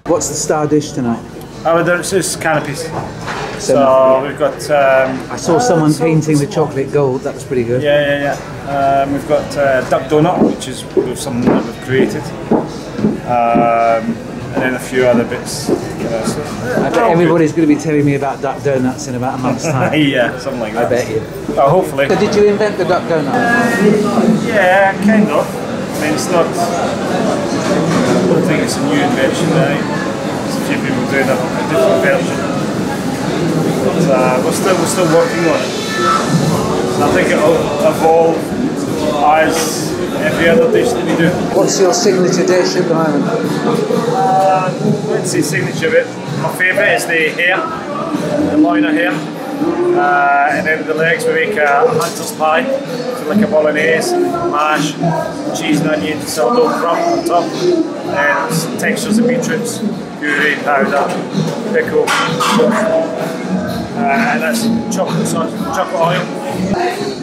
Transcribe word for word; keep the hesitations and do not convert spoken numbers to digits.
What's the star dish tonight? Oh, there's just canopies. So, So we've got. Um, I saw someone uh, so painting the chocolate gold. That was pretty good. Yeah, yeah, yeah. Um, we've got uh, duck donut, which is something that we've created, um, and then a few other bits. You know, so, I bet everybody's going to be telling me about duck donuts in about a month's time. Yeah, something like that. I bet you. Oh, hopefully. So did you invent the duck donut? Uh, yeah, kind of. I mean, it's not. I don't think it's a new invention. Right? There's a few people doing a, a different version. But uh, we're still we're still working on it. So I think it'll evolve as every other dish that we do. What's your signature dish at the moment? Uh, let's see, signature bit. My favourite is the hare, the loiner hare, uh, and then the legs we make a, a hunter's pie, so like a bolognese, mash, cheese and onion, sourdough crumb on top, and textures of beetroots, puree, powder, pickle. Uh, and that's chocolate sauce, chocolate oil.